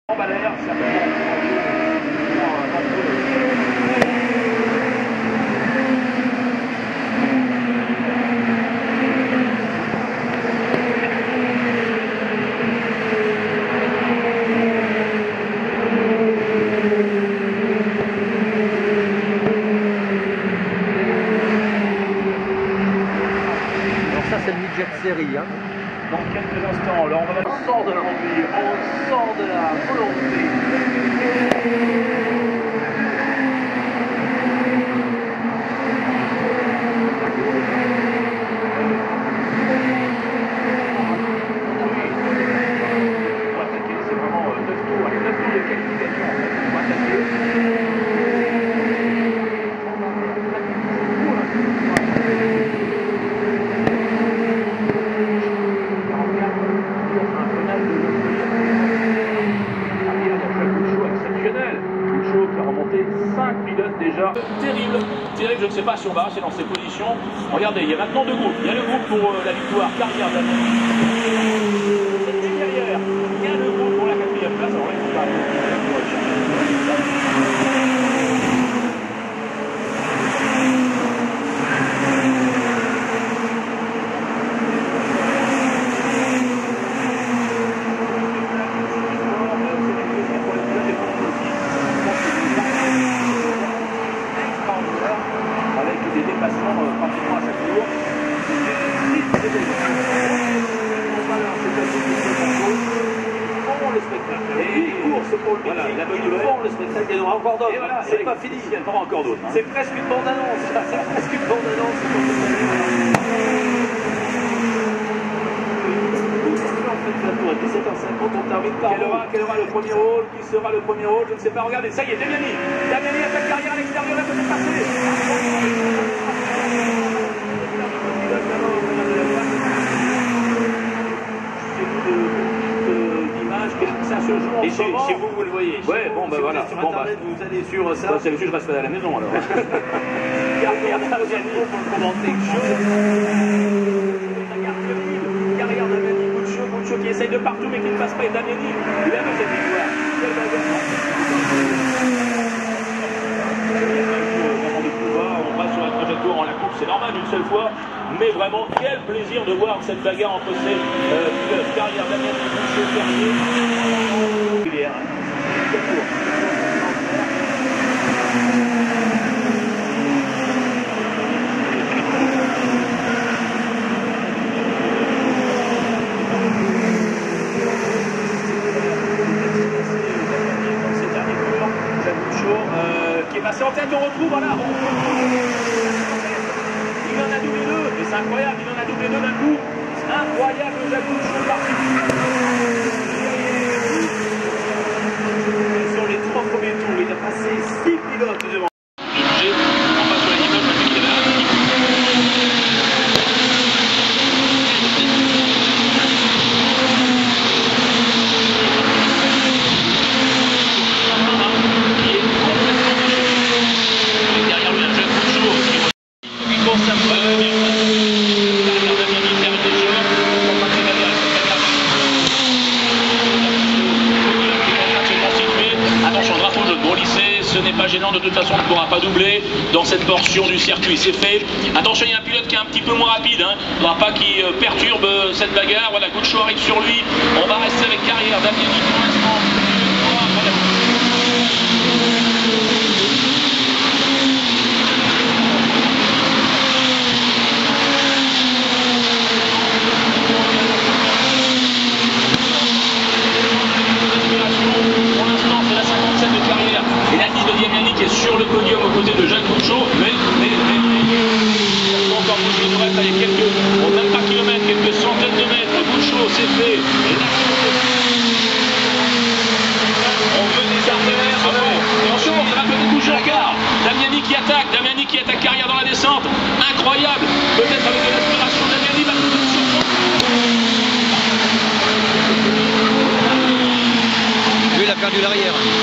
Valère, c'est le midget série. Hein. Dans quelques instants, là on sort de l'envie, on sort de la volonté. Pour attaquer, c'est vraiment 9 tours, allez, 9 tours de qualification en fait, pour attaquer. Qui a remonté 5 pilotes déjà. Terrible, je ne sais pas si on va rester dans ces positions. Regardez, il y a maintenant deux groupes. Il y a le groupe pour la victoire, Carrière d'Amérique. Et derrière, il y a le groupe pour la 4e place. Alors là, il faut pas avec des dépassements pratiquement à chaque tour. Le spectacle. Et course pour le voilà, la bonne nouvelle. Le spectacle, il y en aura encore d'autres. Voilà, c'est pas fini, il y en aura encore d'autres. Hein. C'est presque une bande-annonce. C'est presque une bande-annonce. Quel aura le premier rôle? Qui sera le premier rôle? Je ne sais pas. Regardez, ça y est, Damiani attaque Carrière à l'extérieur, elle peut passer. Ça se joue en ce moment. Si vous le voyez. Ouais, bon, ben voilà. Sur Internet, vous allez sur ça. C'est là-dessus, je reste à la maison alors. Carrière Damiani pour le commenter. Carrière Damiani, Boucho qui essaye de partout mais qui ne passe pas. Et Damiani, il a cette victoire. On passe sur la trajectoire en la coupe, c'est normal une seule fois. Mais vraiment, quel plaisir de voir cette bagarre entre ces pilotes. Carrière Damiani, Boucho, Ferrier. Qui est passé en tête, on retrouve, voilà. Il en a doublé deux, et c'est incroyable, il en a doublé deux d'un coup. Incroyable, Jacques parti. Sur les 3 premiers tours, il a passé 6 pilotes devant. Ce n'est pas gênant, de toute façon on ne pourra pas doubler dans cette portion du circuit, c'est fait. Attention, il y a un pilote qui est un petit peu moins rapide, hein. Il ne faudra pas qu'il perturbe cette bagarre. Voilà, Goucho arrive sur lui, on va rester avec Carrière Damiani pour l'instant. Qui est sur le podium aux côtés de Jacques Boucho, mais encore Boucho, il nous reste avec quelques, on même pas kilomètres, quelques centaines de mètres. Boucho, c'est fait. Et là, on veut des artères. Attention, on va peut-être Boucho encore. Damiani qui attaque Carrière dans la descente. Incroyable. Peut-être avec de l'aspiration. Damiani va tout de suite. Lui, il a perdu l'arrière.